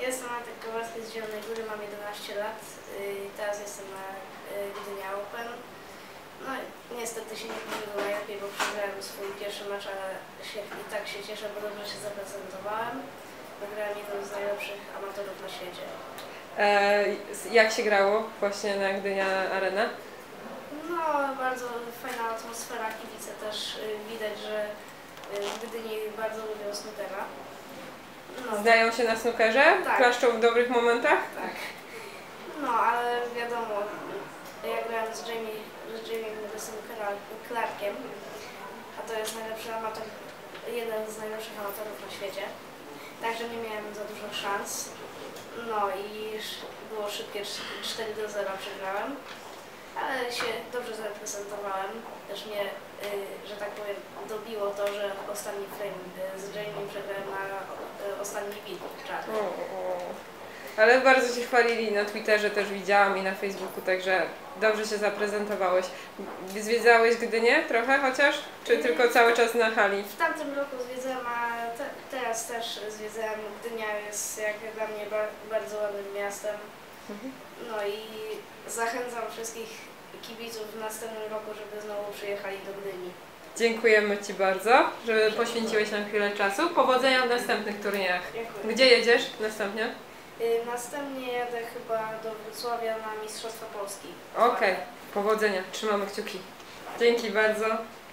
Jestem Antek Kowalski z Zielonej Góry, mam 11 lat i teraz jestem na Gdynia Open. No niestety się nie powiodło najlepiej, bo przegrałem swój pierwszy mecz, ale i tak się cieszę, bo dobrze się zaprezentowałem. Wygrałem jeden z najlepszych amatorów na świecie. Jak się grało właśnie na Gdynia Arena? No bardzo fajna atmosfera, kibice też widać, że w Gdyni bardzo lubią snookera. No. Znają się na snookerze? Tak. Klaszczą w dobrych momentach? Tak. No, ale wiadomo, ja grałem z Jamie Clarkiem, a to jest najlepszy amator, jeden z najlepszych amatorów na świecie. Także nie miałem za dużo szans. No i było szybkie 4-0 przegrałem, ale się dobrze zaprezentowałem. Też mnie, że tak powiem, dobiło to, że ostatni frame z Jamie przegrałem na ostatni bit czarny. Ale bardzo Cię chwalili na Twitterze, też widziałam i na Facebooku, także dobrze się zaprezentowałeś. Zwiedzałeś Gdynię trochę chociaż? Czy tylko cały czas na hali? W tamtym roku zwiedzałem, a teraz też zwiedzałem. Gdynia jest jak dla mnie bardzo ładnym miastem. No i zachęcam wszystkich kibiców w następnym roku, żeby znowu przyjechali do Gdyni. Dziękujemy Ci bardzo, że poświęciłeś nam chwilę czasu. Powodzenia w następnych turniejach. Dziękuję. Gdzie jedziesz następnie? Następnie jadę chyba do Wrocławia na Mistrzostwa Polski. Okej, powodzenia. Trzymamy kciuki. Dzięki bardzo.